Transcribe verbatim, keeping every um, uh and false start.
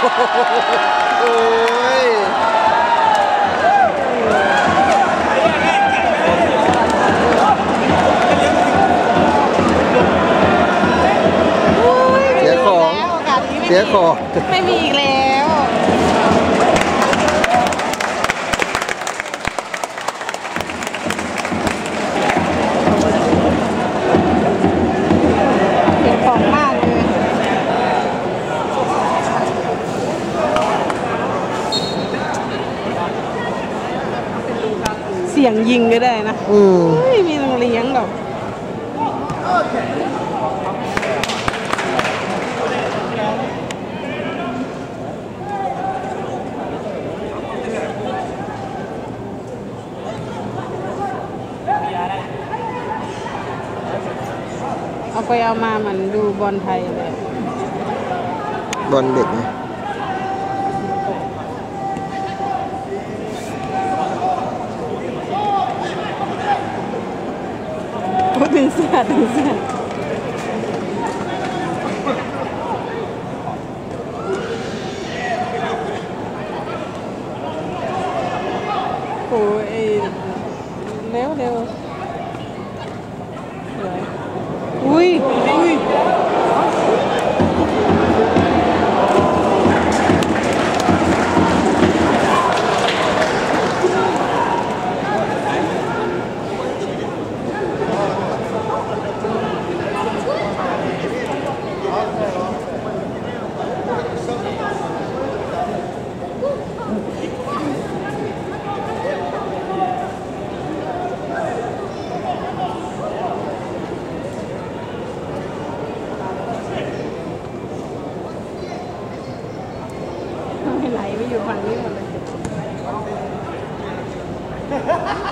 โอ้ยเสียของเสียของไม่มีอีกแล้วเสียของมากเลยเสียงยิงก็ได้นะอืมไม่มีโรงเลี้ยงหรอกเอาไปเอามาเหมือนดูบอลไทยเลยบอลเด็กไงดึงเสื้อดึงเสื้อโอ้ยเร็วเร็วอุ้ยอุ้ยไหลไปอยู่ฝั่งนี้หมดเลย